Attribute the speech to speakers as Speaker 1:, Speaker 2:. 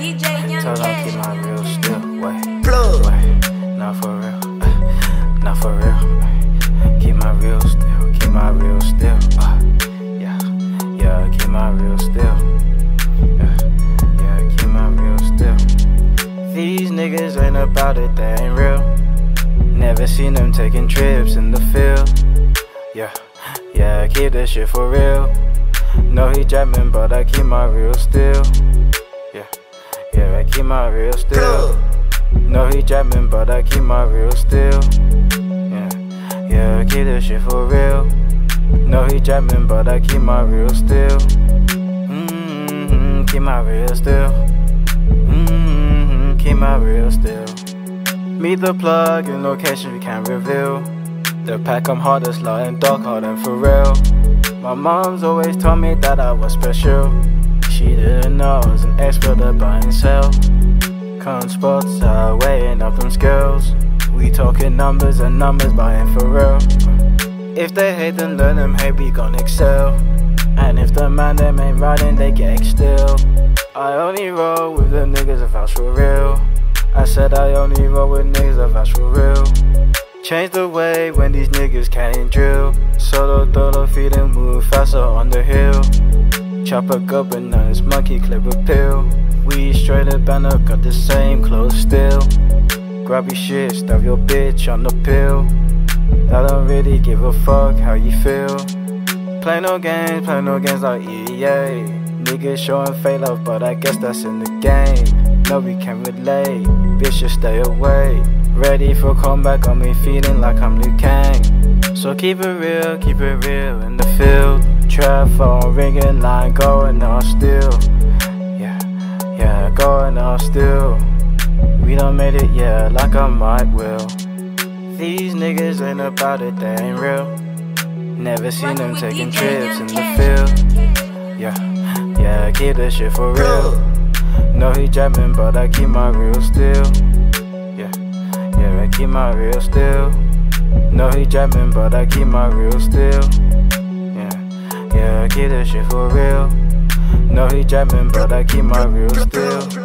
Speaker 1: Told I keep my real still. Wait, not for real, not for real. Keep my real still, keep my real still. Yeah, keep my real still. Yeah, keep my real still. These niggas ain't about it, they ain't real. Never seen them taking trips in the field. Yeah, keep that shit for real. No, he jamming, but I keep my real still. Yeah, I keep my real still. No, he jamming, but I keep my real still. Yeah, I keep that shit for real. No, he jamming, but I keep my real still. Keep my real still. Keep my real still. Meet the plug in location we can't reveal. The pack I'm hard as law and dog hard and for real. My mom's always told me that I was special. She didn't know I was an expert at buy and sell. Con spots are weighing up them skills. We talking numbers and numbers buying for real. If they hate then learn them, hey we gon' excel. And if the man them ain't riding they get still. I only roll with the niggas that vouch for real. I said I only roll with niggas that vouch for real. Change the way when these niggas can't drill. Solo dolo feeding move faster on the hill. Chop a good bananas, monkey clip a pill. We straight up banner, got the same clothes still. Grab your shit, stab your bitch on the pill. I don't really give a fuck how you feel. Play no games like EA. Niggas showing fake love, but I guess that's in the game. No, we can't relate, bitch just stay away. Ready for comeback, got me feeling like I'm Liu Kang. So keep it real in the field. Trap phone ringing, line going off still. Yeah, going off still. We done made it, yeah, like I might will. These niggas ain't about it, they ain't real. Never seen them taking trips in the field. Yeah, keep that shit for real. No, he jamming, but I keep my real still. Yeah, I keep my real still. No, he jamming, but I keep my real still. Yeah, I keep that shit for real. No, he jamming, but I keep my real still.